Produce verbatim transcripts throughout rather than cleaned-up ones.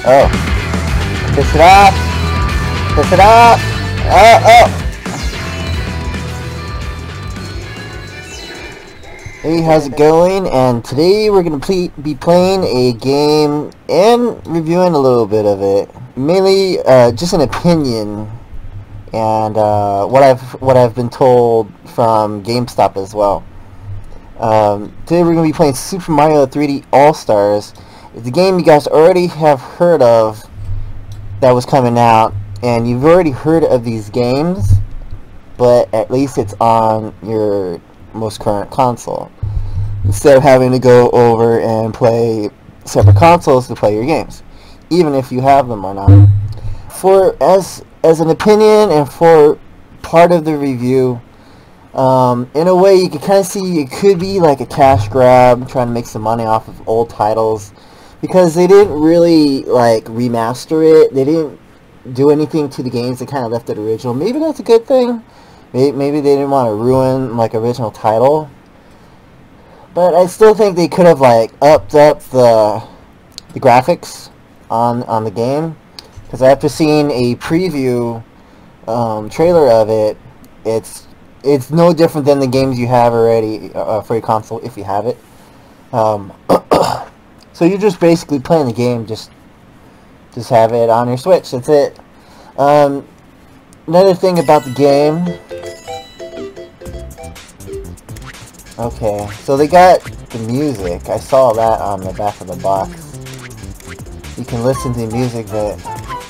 Oh. Push it up! Push it up! Oh, oh! Hey, how's it going? And today we're going to be playing a game and reviewing a little bit of it. Mainly uh, just an opinion and uh, what I've what I've been told from Gamestop as well. Um, today we're going to be playing Super Mario three D All-Stars. It's a game you guys already have heard of that was coming out, and you've already heard of these games, but at least it's on your most current console, instead of having to go over and play separate consoles to play your games, even if you have them or not. For as as an opinion and for part of the review, um, in a way you can kind of see it could be like a cash grab, trying to make some money off of old titles, because they didn't really like remaster it. They didn't do anything to the games. They kind of left it original. Maybe that's a good thing. Maybe they didn't want to ruin like original title, but I still think they could have like upped up the the graphics on on the game, because after seeing a preview um, trailer of it, it's it's no different than the games you have already uh, for your console if you have it. Um, so you're just basically playing the game, just just have it on your Switch. That's it. Um, another thing about the game. Okay, so they got the music. I saw that on the back of the box. You can listen to the music, but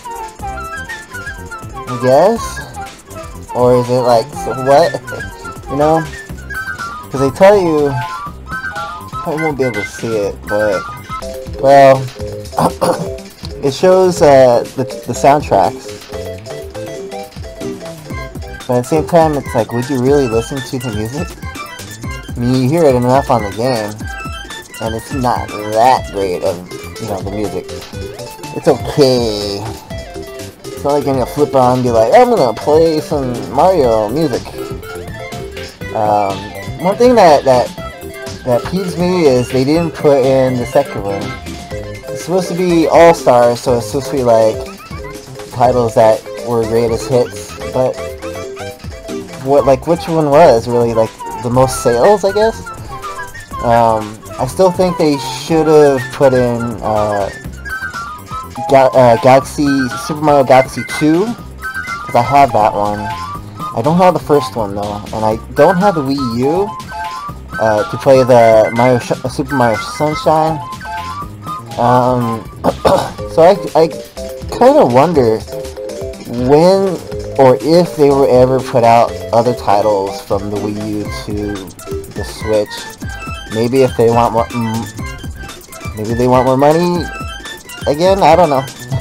I guess? Or is it like, so what? You know? Because they tell you, I won't be able to see it, but, well, it shows uh, the, the soundtracks. But at the same time, it's like, would you really listen to the music? I mean, you hear it enough on the game, and it's not that great of, you know, the music. It's okay. It's not like you're gonna flip on and be like, I'm gonna play some Mario music. Um, one thing that, that, that peeves me is they didn't put in the second one. It's supposed to be All-Stars, so it's supposed to be like titles that were greatest hits, but what, like, which one was really, like, the most sales, I guess? Um, I still think they should have put in uh, Ga uh, Galaxy, Super Mario Galaxy two, because I have that one. I don't have the first one though, and I don't have the Wii U uh, to play the Mario Sh Super Mario Sunshine. Um, so I, I kind of wonder when or if they were ever put out other titles from the Wii U to the Switch. Maybe if they want more, maybe they want more money again. I don't know.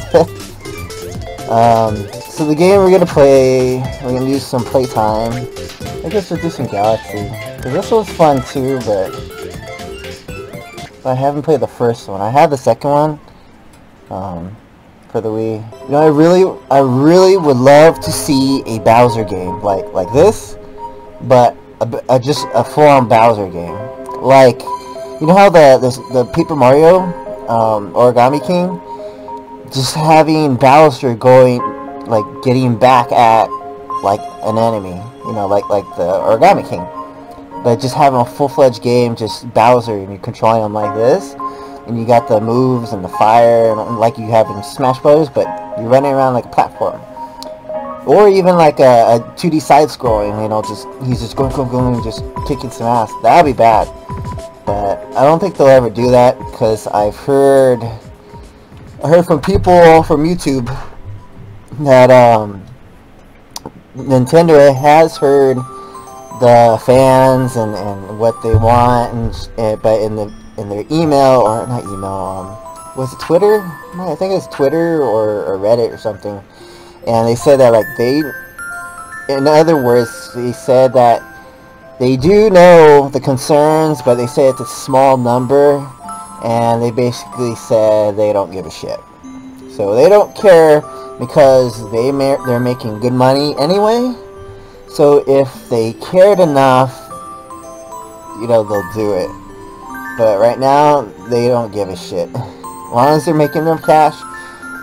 um, so the game we're gonna play, we're gonna do some playtime. I guess we'll do some Galaxy, because this was fun too. But, but I haven't played the first one. I have the second one. Um, For the Wii. You know, I really, I really would love to see a Bowser game like like this, but a, a, just a full-on Bowser game. Like, you know how the the, the Paper Mario, um, Origami King, just having Bowser going, like getting back at like an enemy. You know, like like the Origami King, but just having a full-fledged game, just Bowser, and you're controlling him like this. And you got the moves and the fire, and like you have in Smash Bros, but you're running around like a platform. Or even like a, a two D side-scrolling, you know, just he's just going, going, going, just kicking some ass. That'd be bad. But I don't think they'll ever do that, because I've heard, I heard from people from YouTube that um, Nintendo has heard the fans and, and what they want, and, and but in the in their email, or not email, um, was it Twitter? No, I think it was Twitter or, or Reddit or something. And they said that, like, they, in other words, they said that they do know the concerns, but they say it's a small number, and they basically said they don't give a shit. So they don't care, because they ma they're making good money anyway. So if they cared enough, you know, they'll do it. But right now, they don't give a shit. As long as they're making them cash,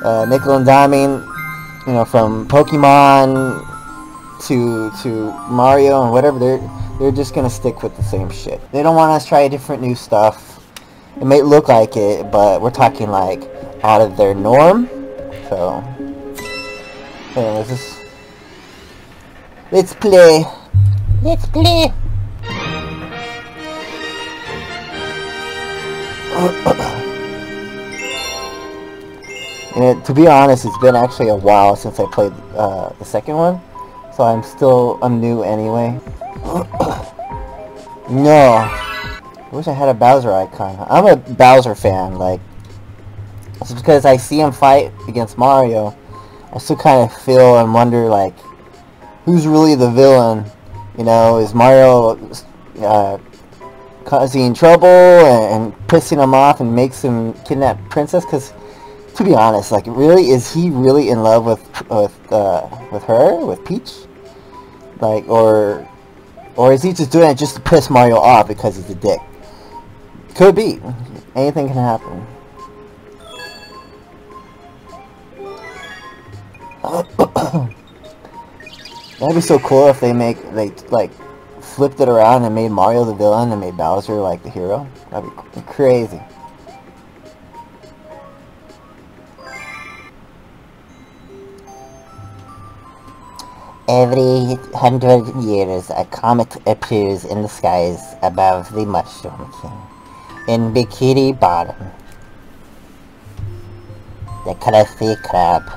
uh, nickel and diming, you know, from Pokemon to to Mario and whatever. They're they're just gonna stick with the same shit. They don't want us to try different new stuff. It may look like it, but we're talking like out of their norm. So, anyways, just, let's play. Let's play. And to be honest, it's been actually a while since I played uh, the second one, so I'm still I'm new anyway. No, I wish I had a Bowser icon. I'm a Bowser fan. Like, it's because I see him fight against Mario. I still kind of feel and wonder, like, who's really the villain? You know, is Mario uh, causing trouble and, and pissing him off and makes him kidnap Princess? Because, to be honest, like, really, is he really in love with with uh, with her, with Peach? Like, or or is he just doing it just to piss Mario off because he's a dick? Could be. Anything can happen. That'd be so cool if they make they like flipped it around and made Mario the villain and made Bowser like the hero. That'd be crazy. Every hundred years, a comet appears in the skies above the Mushroom King in Bikini Bottom. The Krusty Krab.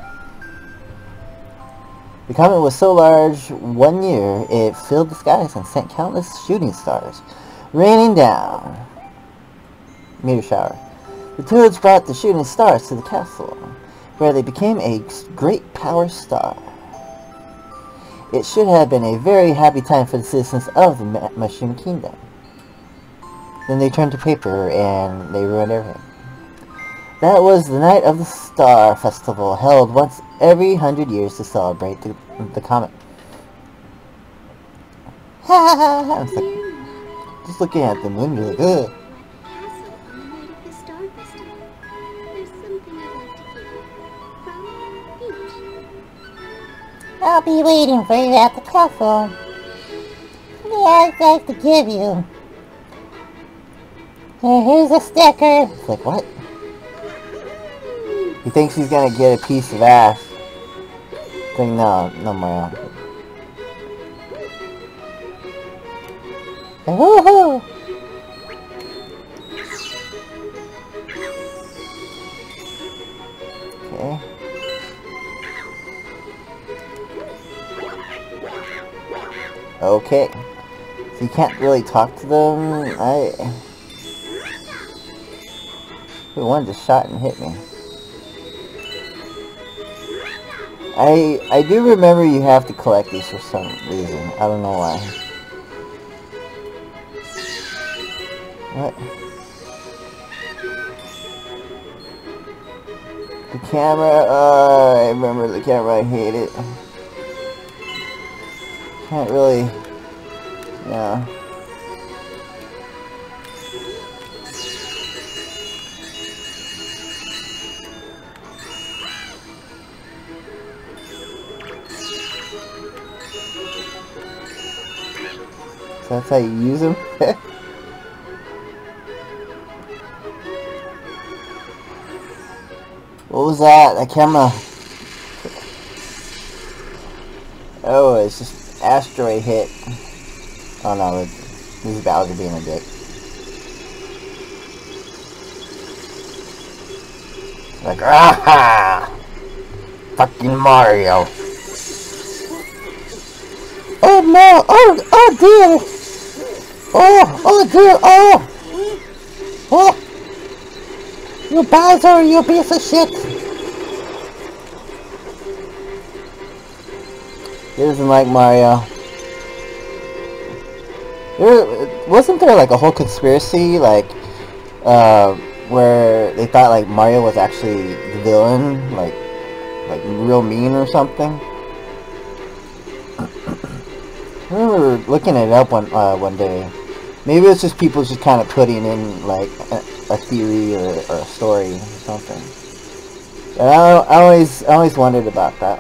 The comet was so large, one year it filled the skies and sent countless shooting stars raining down. Meteor shower. The Toads brought the shooting stars to the castle, where they became a great power star. It should have been a very happy time for the citizens of the Mushroom Kingdom. Then they turned to paper and they ruined everything. That was the night of the Star Festival, held once every hundred years to celebrate the, the comet. Ha ha ha! Like, just looking at the moon, you're like, ugh. I'll be waiting for you at the castle. Yeah, I'd like to give you. Here, here's a sticker. It's like, what? He thinks he's gonna get a piece of ass. It's like, no, no more. Woohoo! Okay. Okay. So you can't really talk to them. I... Who one just shot and hit me? I I do remember you have to collect these for some reason. I don't know why. What? The camera, uh, I remember the camera, I hate it. Can't really, yeah. So that's how you use them? What was that? That camera. Oh, it's just asteroid hit. Oh no, this is Bowser being a dick. Like, ah, fucking Mario. Oh no! Oh, oh dear! Oh, oh dear! Oh! Oh! You Bowser, you piece of shit! He doesn't like Mario. There, wasn't there like a whole conspiracy, like, uh, where they thought like Mario was actually the villain, like, like real mean or something? I remember looking it up one uh, one day. Maybe it's just people just kind of putting in like a, a theory or, or a story or something. But I, I always, I always wondered about that.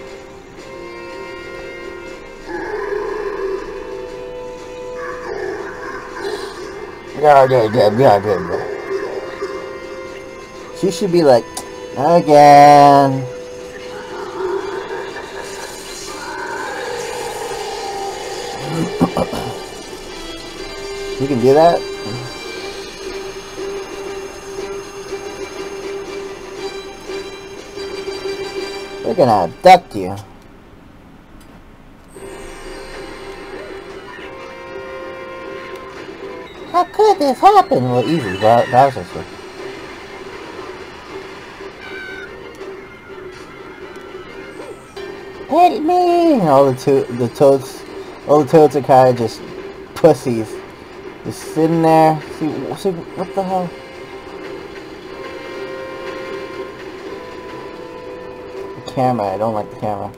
Yeah, yeah, yeah, yeah, yeah, yeah. She should be like, again. You can do that? They're gonna abduct you. How could this happen? Well, easy. Bowser should. Hit me! And all the to the toads, all the toads are kind of just pussies, just sitting there. See, see, what the hell? The camera. I don't like the camera.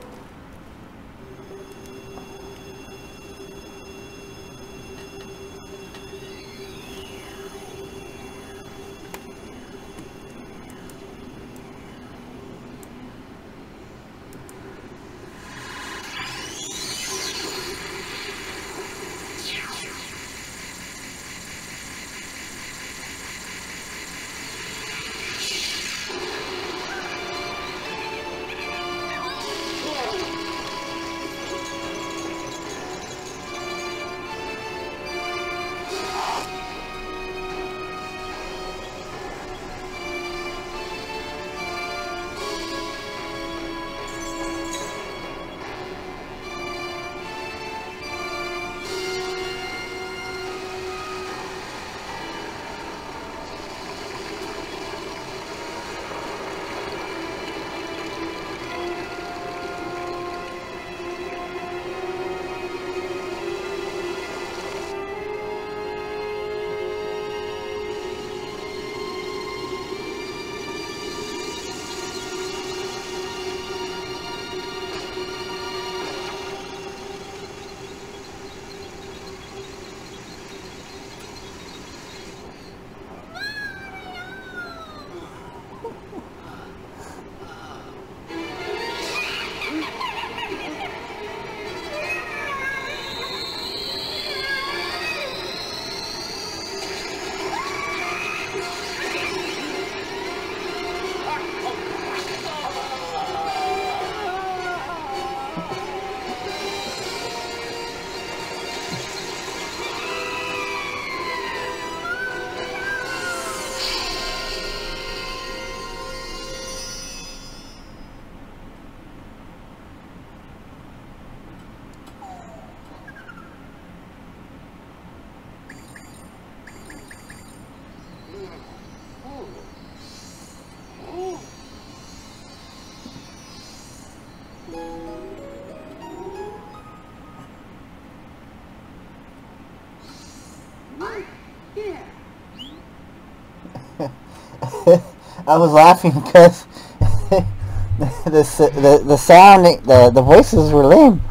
I was laughing because the, the the sound, the the voices were lame.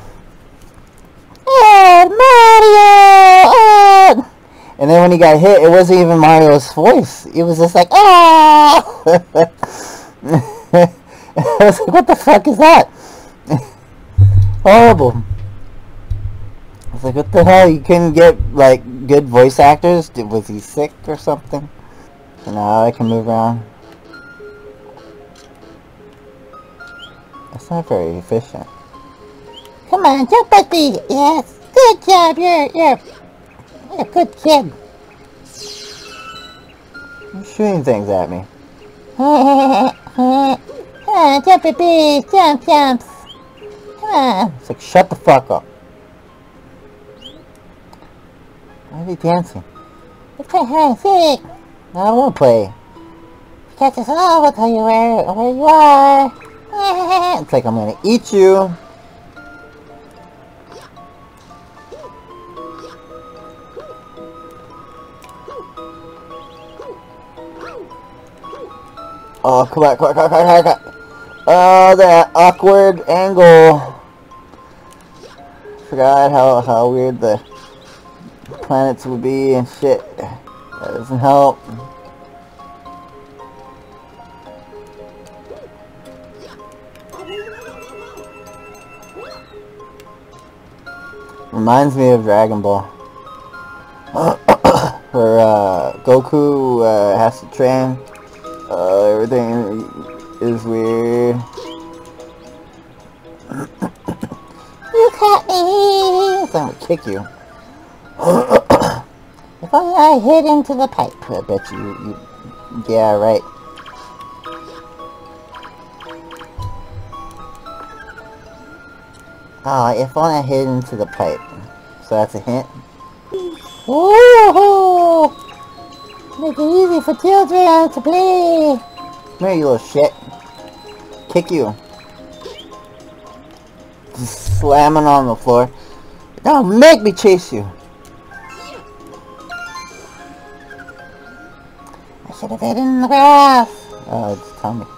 Oh, Mario! Oh! And then when he got hit, it wasn't even Mario's voice. It was just like, oh! I was like, what the fuck is that? Horrible. I was like, what the hell? You couldn't get like good voice actors? Was he sick or something? So now I can move around. That's not very efficient. Come on, jump at me! Yes! Good job! You're, you're, you're a good kid. You're shooting things at me. Ah, jump at me! Jump, jumps! Come on! It's like, shut the fuck up. Why are they dancing? Let's play hide and seek! No, I won't play. Catch us all, we'll tell you where, where you are. It's like I'm gonna eat you. Oh, come on, come on, come on, come on, come on. Oh, that awkward angle. Forgot how, how weird the planets would be and shit. That doesn't help. Reminds me of Dragon Ball. Where uh, Goku uh, has to train. Uh, everything is weird. You caught me! So I'm gonna kick you. If only I hit into the pipe. I bet you, you yeah, right. Ah, oh, if only I hit into the pipe. So that's a hint. Woohoo! Make it easy for children to play! Come here, you little shit. Kick you. Just slamming on the floor. Don't make me chase you! I should have hid in the grass! Oh, just tell me.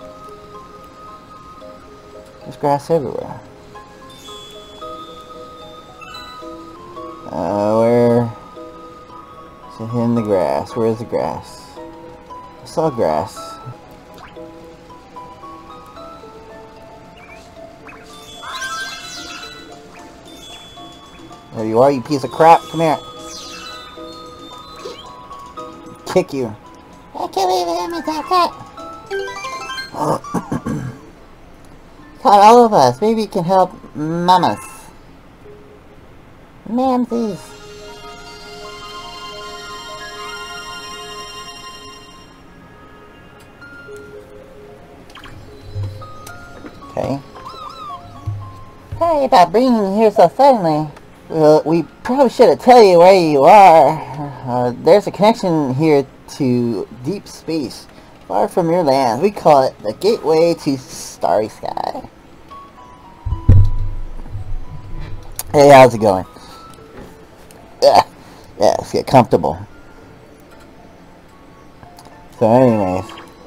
There's grass everywhere. Uh, where... Is it in the grass? Where is the grass? I saw grass. There you are, you piece of crap. Come here. Kick you. I can't believe him attack that. Caught all of us. Maybe you can help mamas. Mamsies. Okay. Sorry about bringing you here so suddenly. Well, we probably should have tell you where you are. Uh, there's a connection here to deep space, far from your land. We call it the gateway to starry sky. Hey, how's it going? Yeah, yeah, let's get comfortable. So anyways,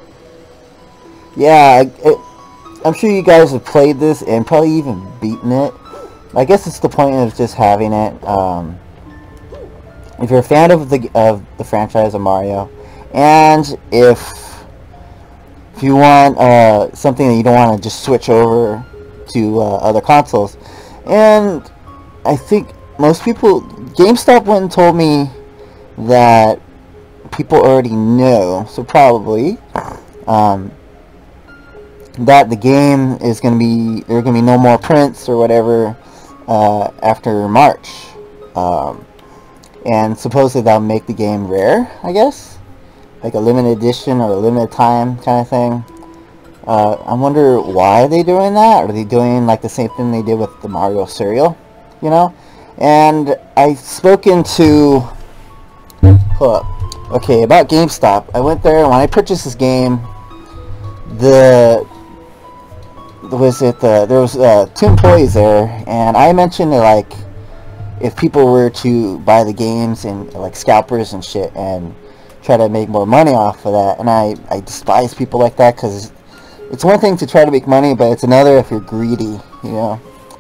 yeah, it, I'm sure you guys have played this and probably even beaten it. I guess it's the point of just having it. Um, if you're a fan of the of the franchise of Mario, and if if you want uh, something that you don't want to just switch over to uh, other consoles, and I think most people, Gamestop went and told me that people already know, so probably um, that the game is going to be, there are going to be no more prints or whatever uh, after March, um, and supposedly that'll make the game rare, I guess, like a limited edition or a limited time kind of thing. uh, I wonder why they're doing that. Are they doing like the same thing they did with the Mario cereal, you know? And I've spoken to, hold up, okay, about GameStop. I went there, and when I purchased this game, the was it the there was uh, two employees there, and I mentioned that, like, if people were to buy the games and like scalpers and shit and try to make more money off of that, and I I despise people like that, because it's one thing to try to make money, but it's another if you're greedy, you know.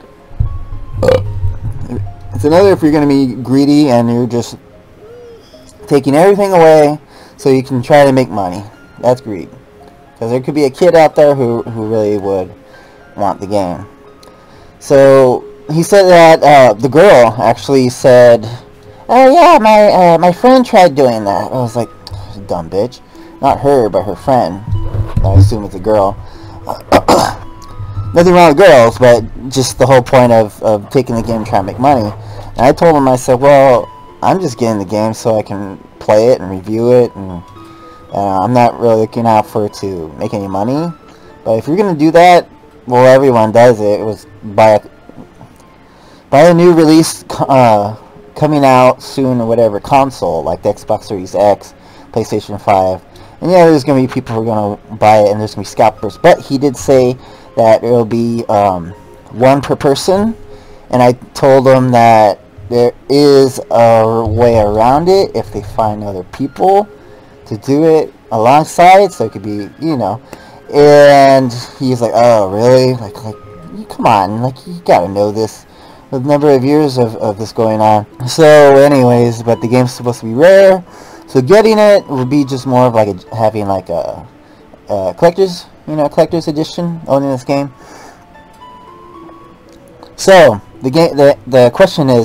It's another if you're going to be greedy and you're just taking everything away so you can try to make money. That's greed. Because there could be a kid out there who, who really would want the game. So he said that uh, the girl actually said, oh yeah, my uh, my friend tried doing that. I was like, dumb bitch. Not her, but her friend. I assume it's a girl. Nothing wrong with girls, but just the whole point of, of taking the game and trying to make money. And I told him, I said, well, I'm just getting the game so I can play it and review it, and uh, I'm not really looking out for it to make any money. But if you're going to do that, well, everyone does it. It was buy a, buy a new release uh, coming out soon or whatever console, like the Xbox Series X, PlayStation five. And yeah, there's going to be people who are going to buy it, and there's going to be scalpers. But he did say that it will be um, one per person, and I told him that there is a way around it if they find other people to do it alongside, so it could be, you know. And he's like, oh really, like like come on, like you gotta know this, the number of years of, of this going on. So anyways, but the game's supposed to be rare, so getting it would be just more of like a, having like a, a collector's, you know, collector's edition, owning this game. So the game, the the question is,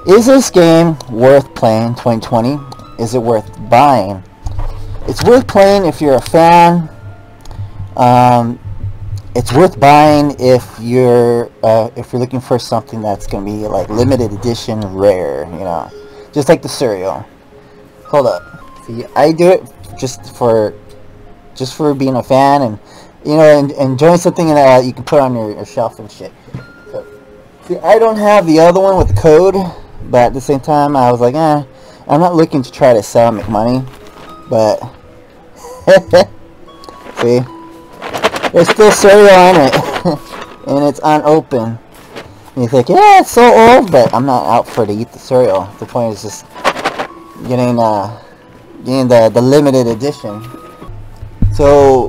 Is this game worth playing twenty twenty? Is it worth buying? It's worth playing if you're a fan. Um, it's worth buying if you're uh, if you're looking for something that's gonna be like limited edition, rare. You know, just like the cereal. Hold up. See, I do it just for just for being a fan and you know and enjoying something that you can put on your, your shelf and shit. So, see, I don't have the other one with the code, but at the same time, I was like, eh, I'm not looking to try to sell and make money, but see, there's still cereal on it, and it's unopened. And you think, yeah, it's so old, but I'm not out for to eat the cereal. The point is just getting uh, getting the the limited edition. So,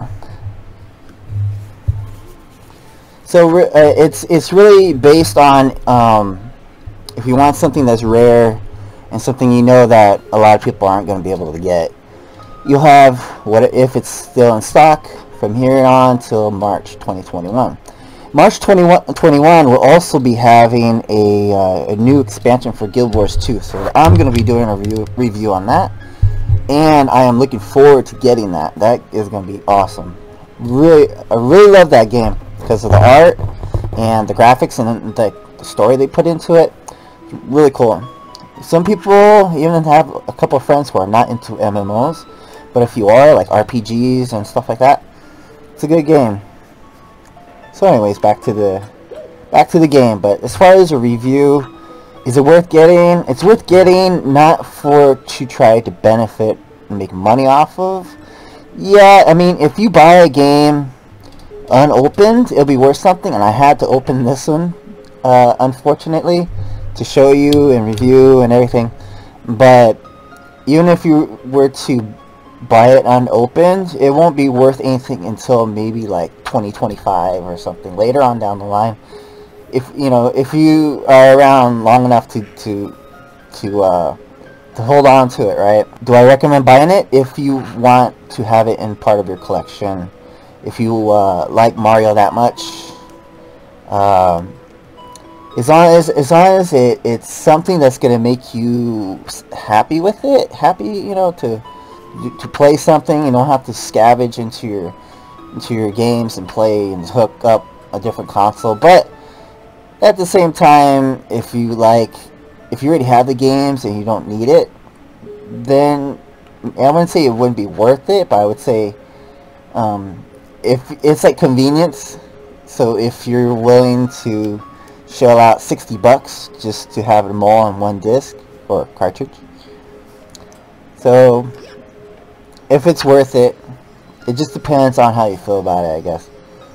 so uh, it's it's really based on um, if you want something that's rare and something you know that a lot of people aren't going to be able to get. You'll have what if it's still in stock from here on till March twenty twenty-one. March twenty twenty-one will also be having a, uh, a new expansion for Guild Wars two, so I'm going to be doing a review, review on that, and I am looking forward to getting that. That is going to be awesome. Really, I really love that game because of the art and the graphics and the, the story they put into it. Really cool. Some people even have a couple of friends who are not into M M Os, but if you are, like R P Gs and stuff like that, it's a good game. So anyways, back to the back to the game. But as far as a review, is it worth getting? It's worth getting, not for to try to benefit and make money off of. Yeah, I mean, if you buy a game unopened, it'll be worth something. And I had to open this one, uh, unfortunately, to show you and review and everything. But even if you were to buy it unopened, it won't be worth anything until maybe like twenty twenty-five or something later on down the line. If you know, if you are around long enough to to to uh, to hold on to it, right? Do I recommend buying it if you want to have it in part of your collection? If you uh, like Mario that much, um, as long as as long as it it's something that's gonna make you happy with it, happy, you know, to to play something. You don't have to scavenge into your into your games and play and hook up a different console. But at the same time, if you like, if you already have the games and you don't need it, then I wouldn't say it wouldn't be worth it, but I would say um, if it's like convenience. So if you're willing to shell out sixty bucks just to have them all on one disc or cartridge, so if it's worth it, it just depends on how you feel about it, I guess.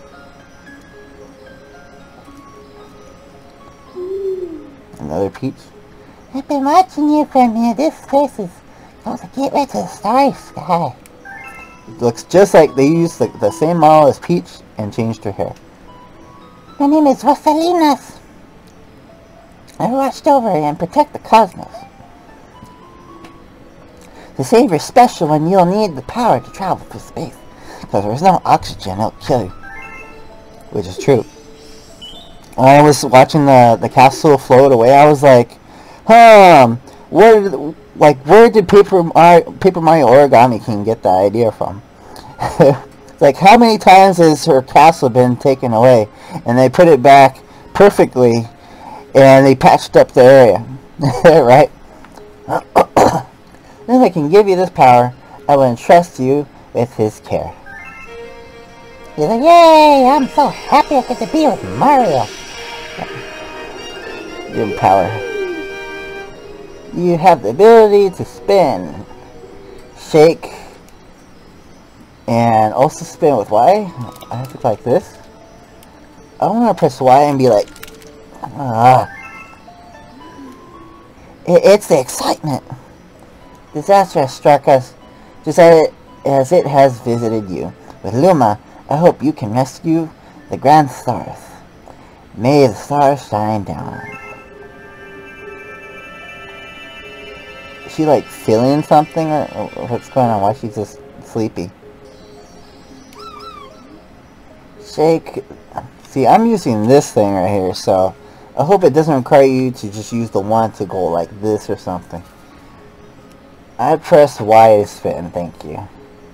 Another peach. I've been watching you from here. This place is going to get right to the starry sky. It looks just like they used the, the same model as Peach and changed her hair. My name is Rosalinas. I watched over and protect the cosmos. To save your special one, you'll need the power to travel through space. Because there's no oxygen, it'll kill you. Which is true. When I was watching the, the castle float away, I was like, huh, where did, like, where did Paper Mario, Paper Mario Origami King get that idea from? Like, how many times has her castle been taken away? And they put it back perfectly, and they patched up the area. Right? If I can give you this power, I will entrust you with his care. He's like, yay! I'm so happy I get to be with Mario. Your power. You have the ability to spin, shake, and also spin with Y. I have to go like this. I want to press Y and be like, ah. It, it's the excitement. Disaster has struck us, just as it, as it has visited you. With Luma, I hope you can rescue the grand stars. May the stars shine down. Is she like feeling something, or, or what's going on? Why she's just sleepy? Shake. See, I'm using this thing right here, so I hope it doesn't require you to just use the one to go like this or something. I press Y to spin, thank you.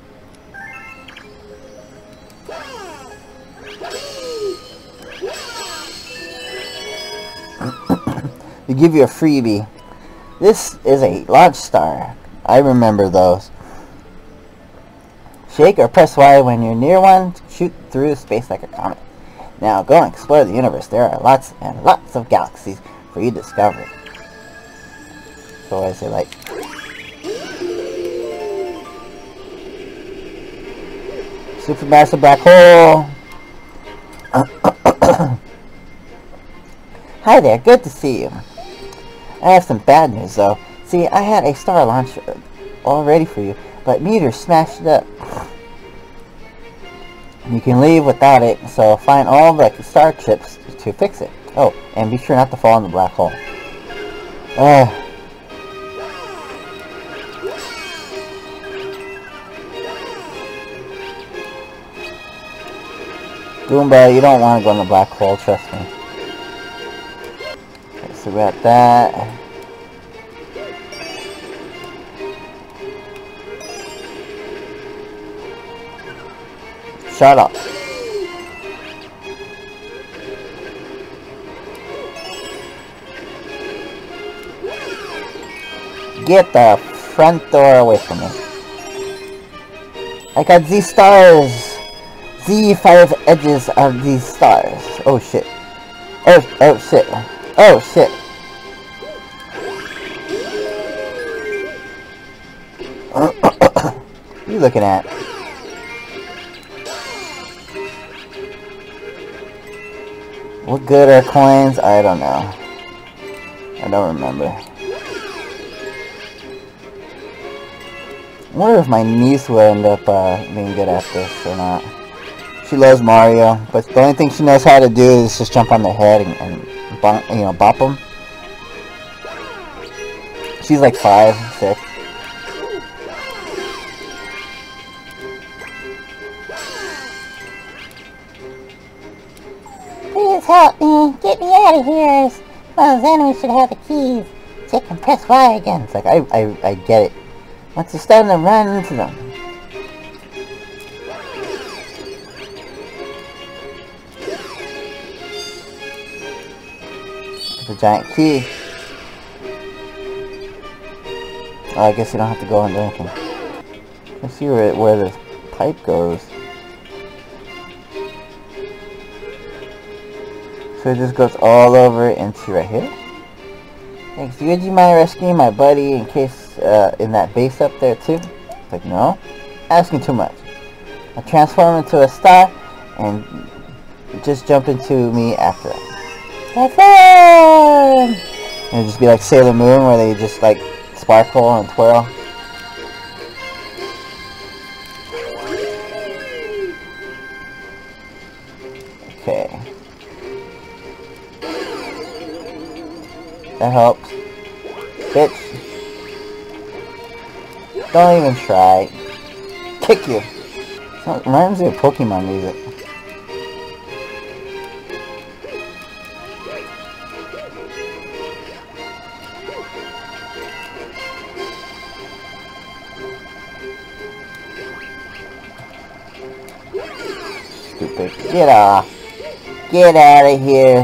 They give you a freebie. This is a launch star. I remember those. Shake or press Y when you're near one to shoot through space like a comet. Now go and explore the universe. There are lots and lots of galaxies for you to discover. So I say like... Supermassive black hole! Hi there, good to see you. I have some bad news though. See, I had a star launcher all ready for you, but meteors smashed it up. You can leave without it, so find all the star chips to fix it. Oh, and be sure not to fall in the black hole. Ugh. Goomba, you don't want to go in the black hole, trust me. Okay, so we got that. Shut up. Get the front door away from me. I got these stars. The five edges of these stars. Oh shit. Oh, oh shit. Oh shit. What are you looking at? What good are coins? I don't know. I don't remember. I wonder if my niece will end up uh, being good at this or not. She loves Mario, but the only thing she knows how to do is just jump on their head and, and bop, you know, bop them. She's like five, six. Please help me. Get me out of here. Well, then we should have the keys. Take and press Y again. It's like, I, I, I get it. Once you're starting to run into them. The giant key. Oh, I guess you don't have to go and do anything. Let's see where, where the pipe goes. So it just goes all over into right here. Thanks. Would you mind rescuing my buddy in case uh, in that base up there too? It's like, no. Asking too much. I transform into a star and just jump into me after that. Have fun! And it'd just be like Sailor Moon where they just like sparkle and twirl. Okay. That helps. Bitch. Don't even try. Kick you. It reminds me of Pokemon music. Stupid. Get off. Get out of here.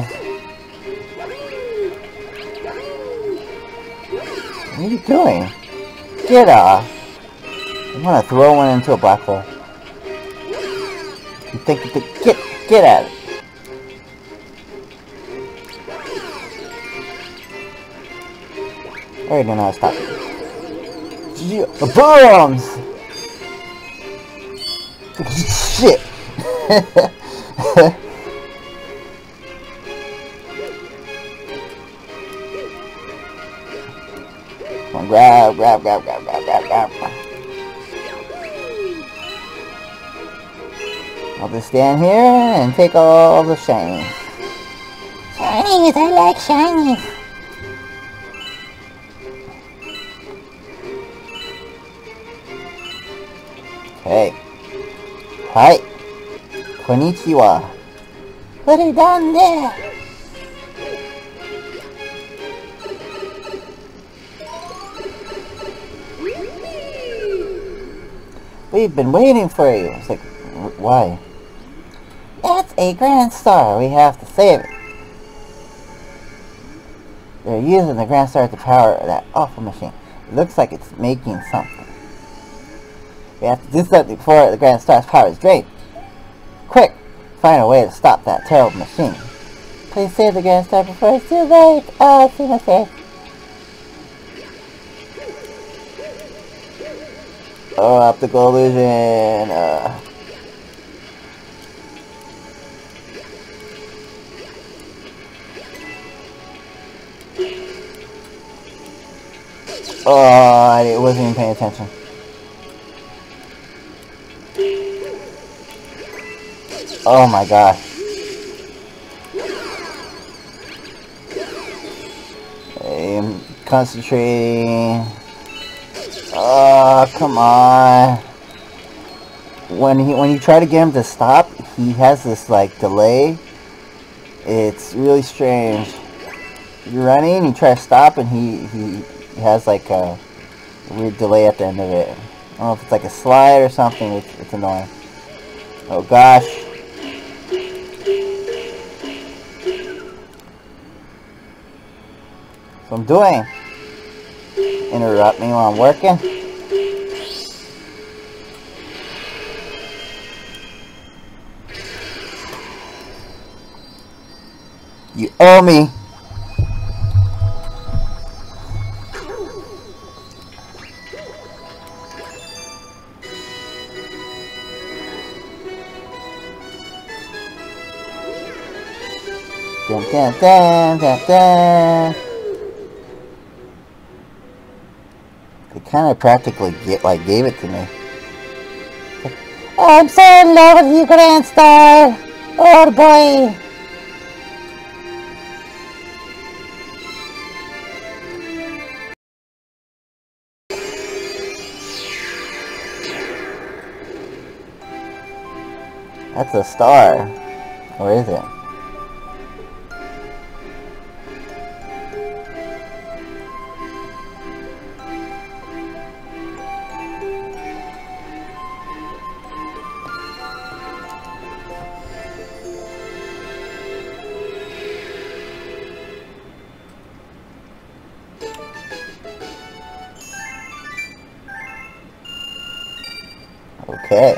What are you doing? Get off. I'm gonna throw one into a black hole. You think you could get get at it. I already know how to stop it. Yeah, bombs! Shit! Come on, grab, grab, grab, grab, grab, grab, grab. I'll just stand here and take all the shinies. Shinies, I like shinies. Okay. Hi. Konnichiwa. Put it down there. We've been waiting for you. It's like, why? It's a grand star. We have to save it. They're using the grand star to power that awful machine. It looks like it's making something. We have to do something before the grand star's power is drained. Quick! Find a way to stop that terrible machine. Please save the grand star before it's too late. Oh, it's too much there. Oh, optical illusion. Uh. Oh, I wasn't even paying attention. Oh my gosh. I'm concentrating. Oh, come on. When he when you try to get him to stop, he has this like delay. It's really strange. You're running, you try to stop, and he he has like a weird delay at the end of it. I don't know if it's like a slide or something. It's, it's annoying. Oh gosh. So I'm doing. Interrupt me while I'm working. You owe me. Dun, dun, dun, dun, dun. They kind of practically get like gave it to me. I'm so in love with you, Grand Star. Oh boy. That's a star. Or is it? Okay.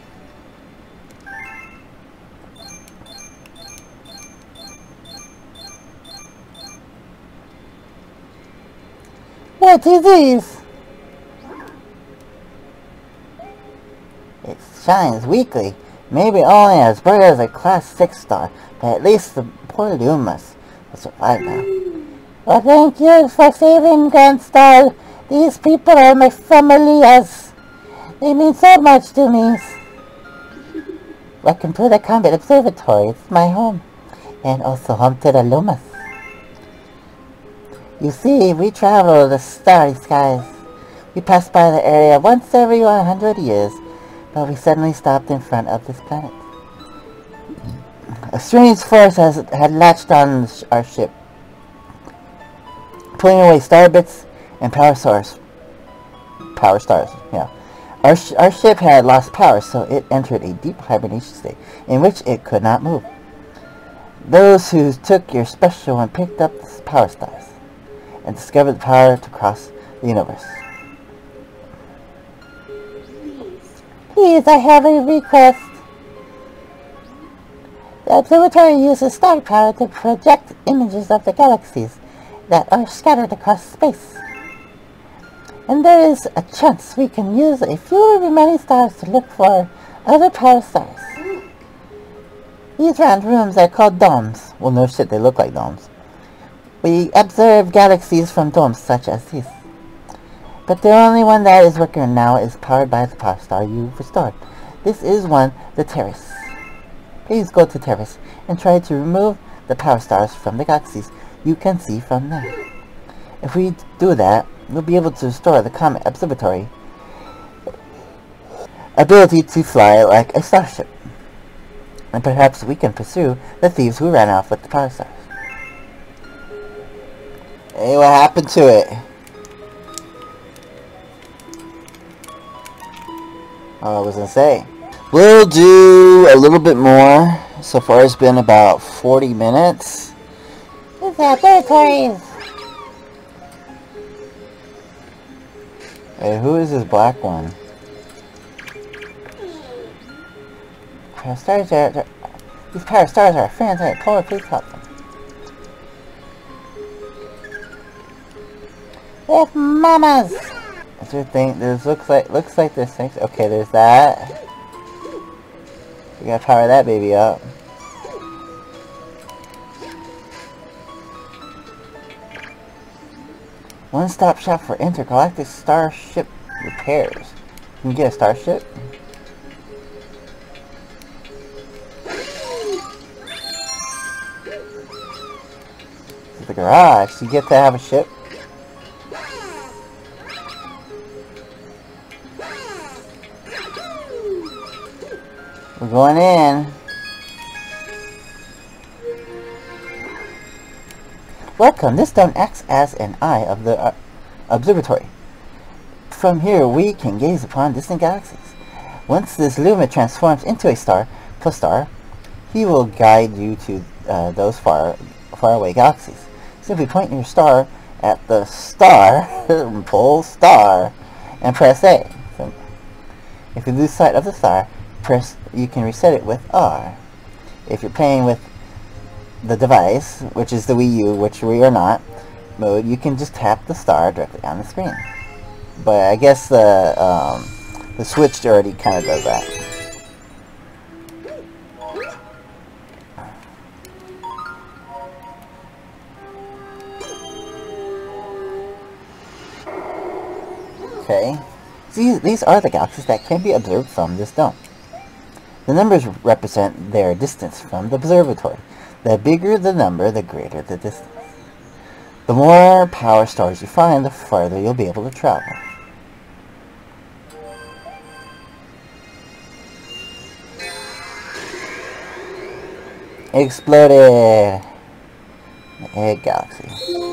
What is this? It shines weakly. Maybe only as bright as a class six star, but at least the poor Lumas will survive now. Well, thank you for saving Grand Star. These people are my family, as they mean so much to me. Welcome to the Combat Observatory. It's my home, and also home to the Lumas. You see, we travel the starry skies. We pass by the area once every one hundred years, but we suddenly stopped in front of this planet. A strange force has had latched on our ship, pulling away star bits and power source. Power stars, yeah. Our, sh our ship had lost power, so it entered a deep hibernation state, in which it could not move. Those who took your special and picked up the power stars, and discovered the power to cross the universe. Please, I have a request. The observatory uses star power to project images of the galaxies that are scattered across space. And there is a chance we can use a few remaining stars to look for other power stars. These round rooms are called domes. Well, no shit, they look like domes. We observe galaxies from domes such as these. But the only one that is working now is powered by the power star you restored. This is one, the Terrace. Please go to Terrace and try to remove the power stars from the galaxies you can see from there. If we do that, we'll be able to restore the Comet Observatory ability to fly like a starship. And perhaps we can pursue the thieves who ran off with the power stars. Hey, what happened to it? I was gonna say. We'll do a little bit more. So far it's been about forty minutes. It's laboratories. Hey, who is this black one? Power stars are, these power stars are our friends. Alright, Polar, please help them. With mamas. Is there a thing? This looks like looks like this thing. Okay, there's that. We gotta power that baby up. One-stop shop for intergalactic starship repairs. Can you get a starship? This is the garage. So you get to have a ship. We're going in. Welcome. This stone acts as an eye of the uh, observatory. From here, we can gaze upon distant galaxies. Once this Luma transforms into a star plus star, he will guide you to uh, those far, far away galaxies. Simply point your star at the star, pull star, and press A. So if you lose sight of the star, press. You can reset it with R. If you're playing with the device, which is the Wii U, which we are not, mode, you can just tap the star directly on the screen. But I guess the um, the Switch already kind of does that. Okay, these these are the galaxies that can be observed from this dome. The numbers represent their distance from the observatory. The bigger the number, the greater the distance. The more power stars you find, the farther you'll be able to travel. Exploded! The egg galaxy.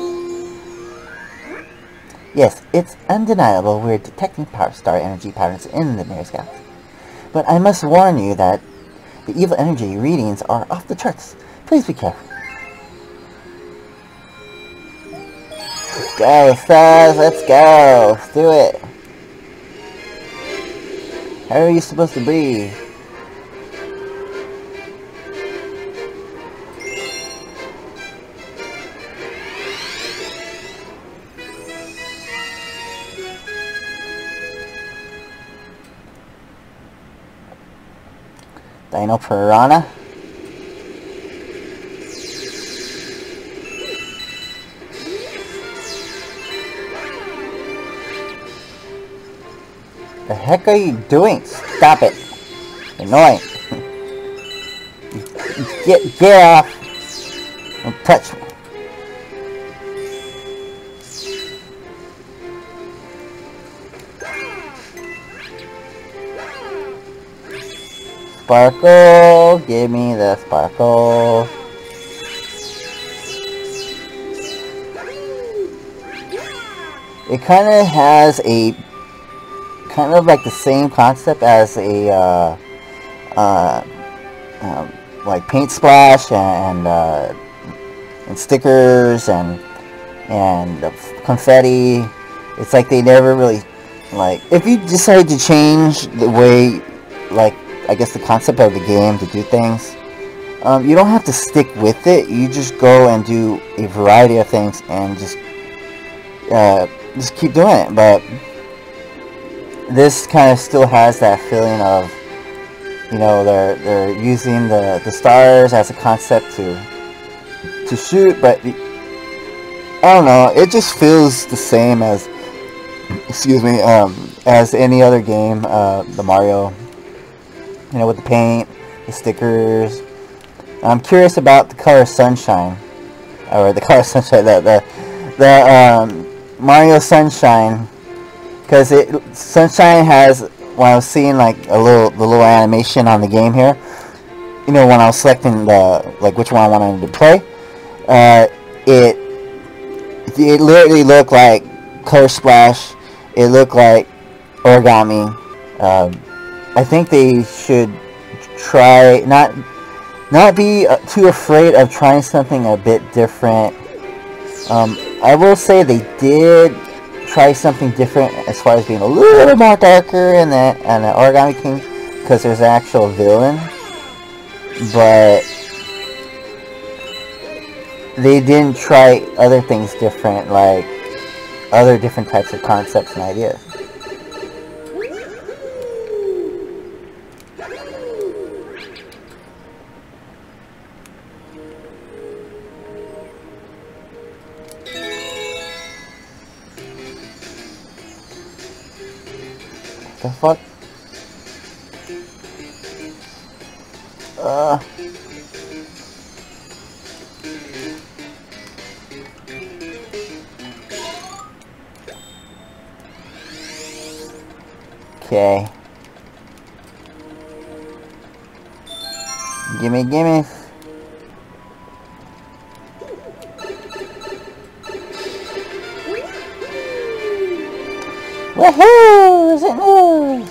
Yes, it's undeniable we're detecting power star energy patterns in the nearest galaxy. But I must warn you that the evil energy readings are off the charts. Please be careful. Let's go, stars, let's go. Let's do it. How are you supposed to breathe? Dino Piranha. The heck are you doing? Stop it. Annoying. Get, get off. Don't touch me. Sparkle, give me the sparkle. It kind of has a, kind of like the same concept as a, uh, uh, um, like paint splash and, uh, and stickers and, and confetti. It's like they never really, like, if you decide to change the way, like, I guess the concept of the game to do things, um, you don't have to stick with it. You just go and do a variety of things and just uh, just keep doing it. But this kind of still has that feeling of, you know, they're they're using the the stars as a concept to to shoot, but I don't know. It just feels the same as, excuse me, um, as any other game, uh, the Mario. You know, with the paint, the stickers. I'm curious about the color Sunshine, or the color Sunshine, the the, the um, Mario Sunshine, because it Sunshine has, when I was seeing like a little the little animation on the game here, you know, when I was selecting the like which one I wanted to play, uh, it it literally looked like Color Splash. It looked like Origami. Um, I think they should try not not be uh, too afraid of trying something a bit different. Um, I will say they did try something different as far as being a little more darker in the, in the Origami King, because there's an actual villain, but they didn't try other things different, like other different types of concepts and ideas. The fuck? Uh. Okay. Gimme, gimme. Woohoo! Is it news?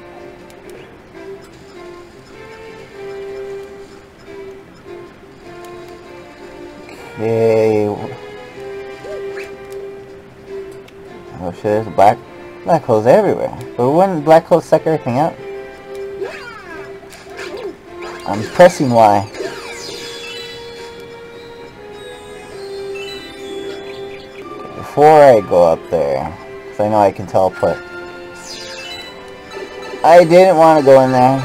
Okay. Oh shit, there's black black holes everywhere. But wouldn't black holes suck everything up? I'm pressing Y. Before I go up there, because I know I can teleport. I didn't want to go in there.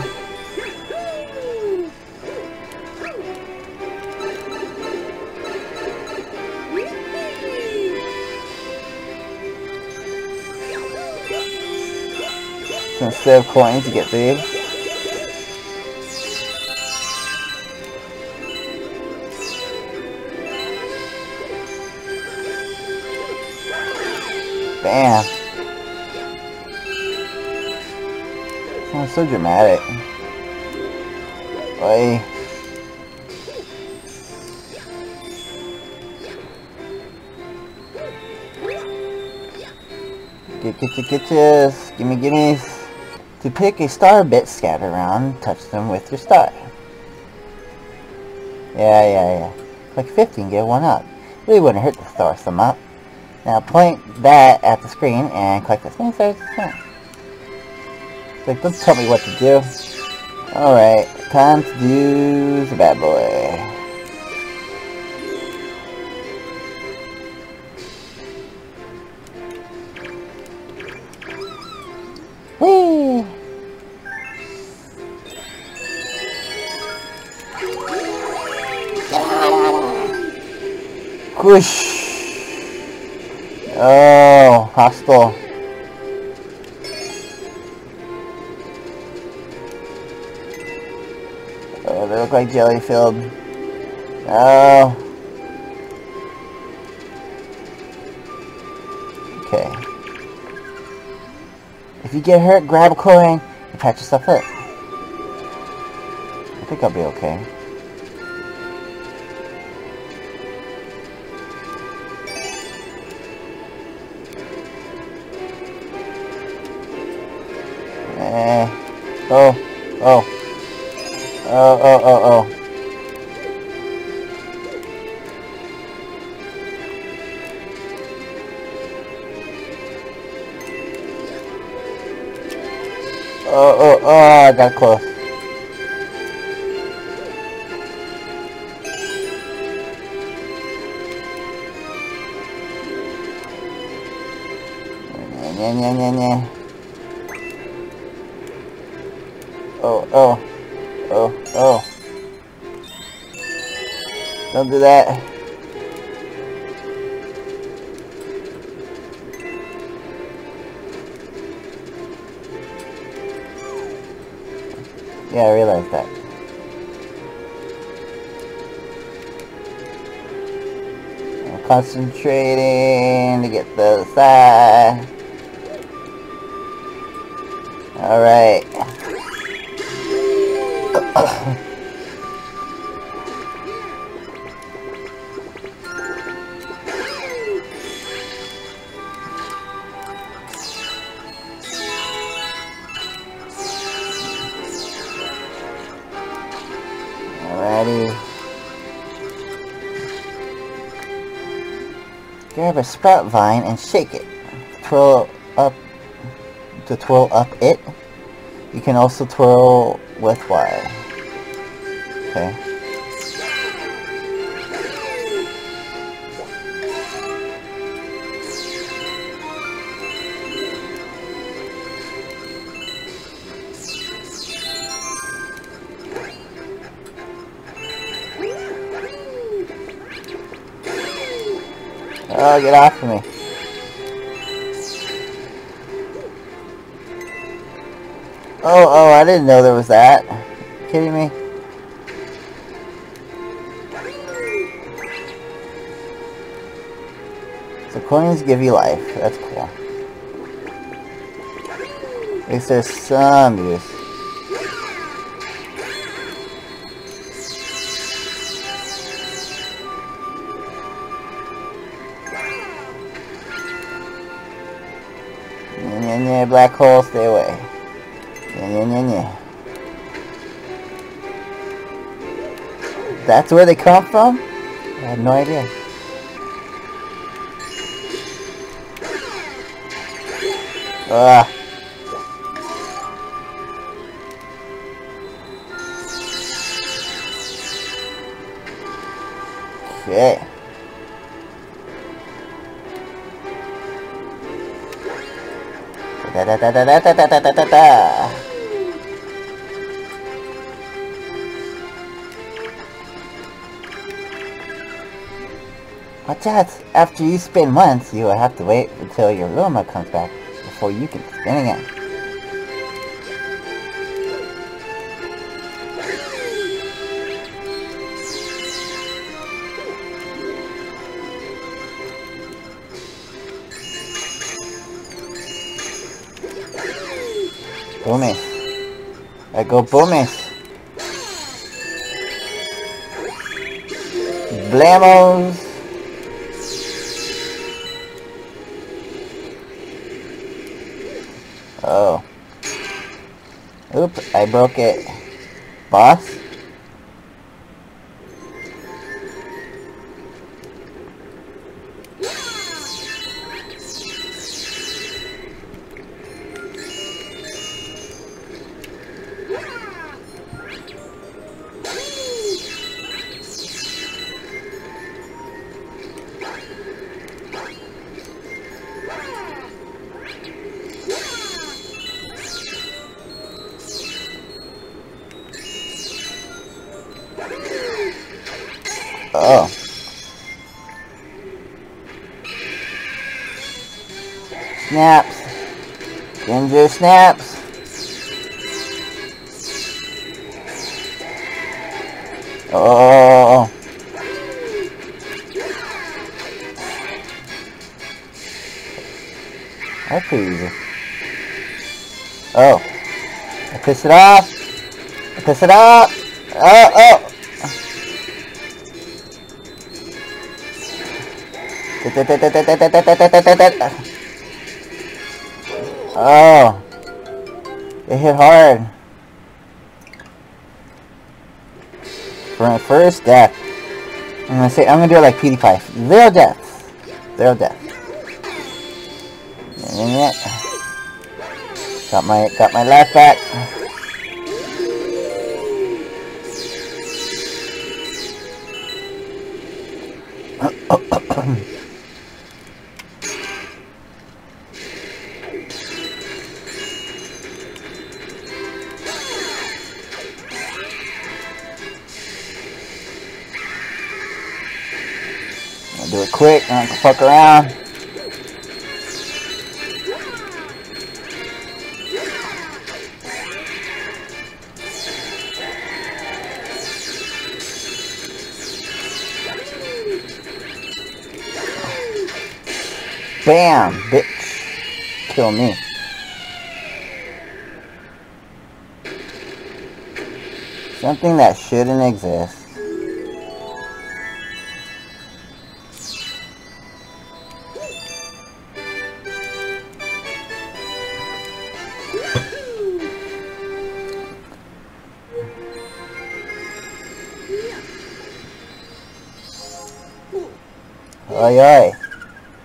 So instead of coins, you get these. Bam. Sounds so dramatic. Oi. Get, get, get, get this. Gimme, gimme. To pick a star bit, scatter around, touch them with your star. Yeah, yeah, yeah. Click fifty and get one up. Really wouldn't hurt to throw some up. Now point that at the screen and click the screen size. Like, don't tell me what to do. Alright, time to do the bad boy. Whee! Whoosh! Oh, hostile. Oh, they look like jelly filled. Oh. Okay. If you get hurt, grab a coin and patch yourself up. I think I'll be okay. Eh. Oh. Oh. Oh, oh, oh, oh. Oh, oh, oh, I got close. Yeah, yeah, yeah, yeah. Oh, oh. Oh, oh. Don't do that. Yeah, I realized that. I'm concentrating to get the other side. Alright. Grab a sprout vine and shake it. Twirl up to twirl up it. You can also twirl with Y. Okay. Oh, get off of me. Oh, oh, I didn't know there was that. Are you kidding me? So coins give you life. That's cool. At least there's some use. Yeah, yeah, black hole, stay away. Yeah, yeah, yeah, yeah. That's where they come from? I had no idea. Ah. Okay. Da da da da da da da da da da. Watch out! After you spin once, you will have to wait until your Luma comes back before you can spin again. Boomies. I go boomies. Blamos. Oh. Oop, I broke it. Boss? Oh. Snaps. Ginger snaps. Oh. That's pretty easy. Oh. I piss it off. I piss it off. Oh, oh. Oh, it hit hard. For my first death, I'm gonna say I'm gonna do it like PewDiePie. Zero deaths. Zero deaths. Yeah, yeah. Got my got my life back. I'll do it quick, I don't have to fuck around. Bam! Bitch! Kill me. Something that shouldn't exist. Oi, oi.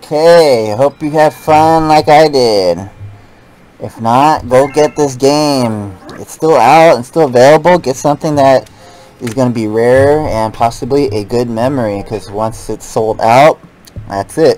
Okay, hope you had fun like I did. If not, go get this game. It's still out and still available. Get something that is going to be rare and possibly a good memory, because once it's sold out, that's it.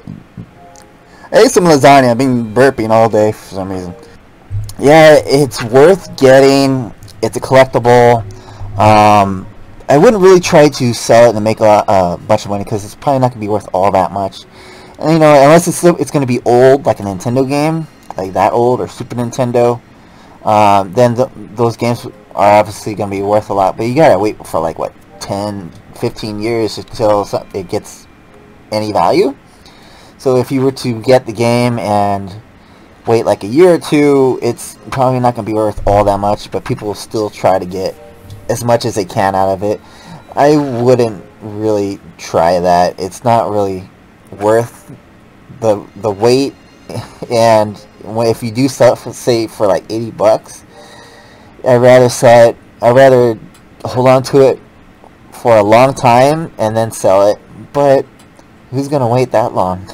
I ate some lasagna. I've been burping all day for some reason. Yeah, it's worth getting. It's a collectible. Um, I wouldn't really try to sell it and make a lot, uh, bunch of money, because it's probably not going to be worth all that much. And, you know, unless it's it's going to be old, like a Nintendo game, like that old, or Super Nintendo, um, then the, those games are obviously going to be worth a lot. But you got to wait for like, what, ten, fifteen years until it gets any value. So if you were to get the game and wait like a year or two, it's probably not going to be worth all that much, but people will still try to get as much as they can out of it. I wouldn't really try that. It's not really worth the the wait, and if you do sell it for, say, for like eighty bucks, I'd rather sell it, I'd rather hold on to it for a long time and then sell it, but who's gonna wait that long?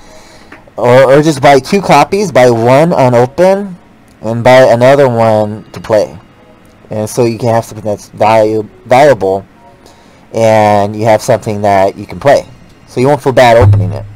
or, or just buy two copies, buy one unopened and buy another one to play. And so you can have something that's value, valuable, and you have something that you can play. So you won't feel bad opening it.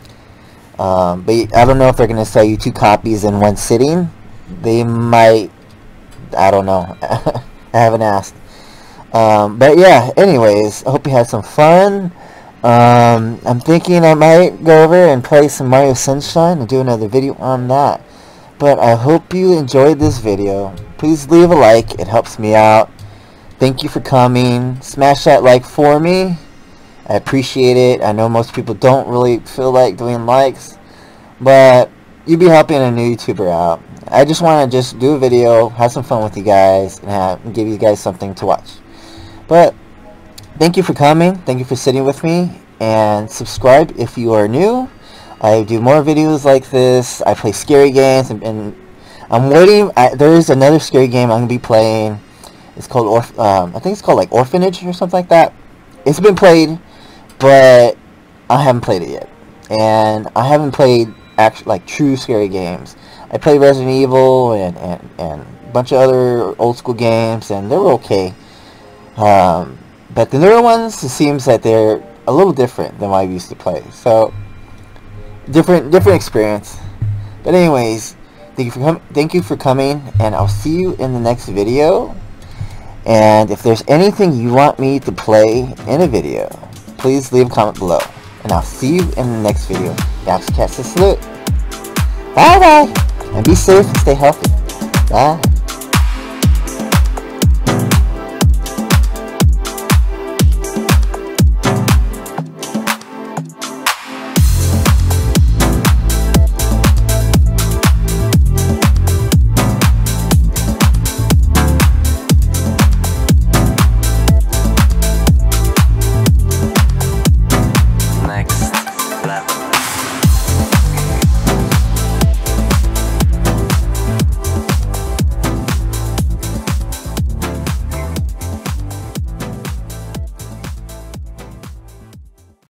Um, but I don't know if they're going to sell you two copies in one sitting. They might. I don't know. I haven't asked. Um, but yeah, anyways, I hope you had some fun. Um, I'm thinking I might go over and play some Mario Sunshine and do another video on that. But I hope you enjoyed this video. Please leave a like. It helps me out. Thank you for coming. Smash that like for me. I appreciate it. I know most people don't really feel like doing likes, but you'd be helping a new YouTuber out. I just want to just do a video, have some fun with you guys, and, have, and give you guys something to watch. But thank you for coming. Thank you for sitting with me. And subscribe if you are new. I do more videos like this. I play scary games, and, and I'm waiting. I, there is another scary game I'm going to be playing. It's called, Orph um, I think it's called like Orphanage or something like that. It's been played, but I haven't played it yet. And I haven't played actual, like, true scary games. I played Resident Evil and, and, and a bunch of other old school games, and they were okay. Um, but the newer ones, it seems that they're a little different than what I used to play. So, different different experience. But anyways, thank you for com thank you for coming, and I'll see you in the next video. And if there's anything you want me to play in a video, please leave a comment below. And I'll see you in the next video. Yaps Cats, salute. Bye bye. And be safe and stay healthy. Bye.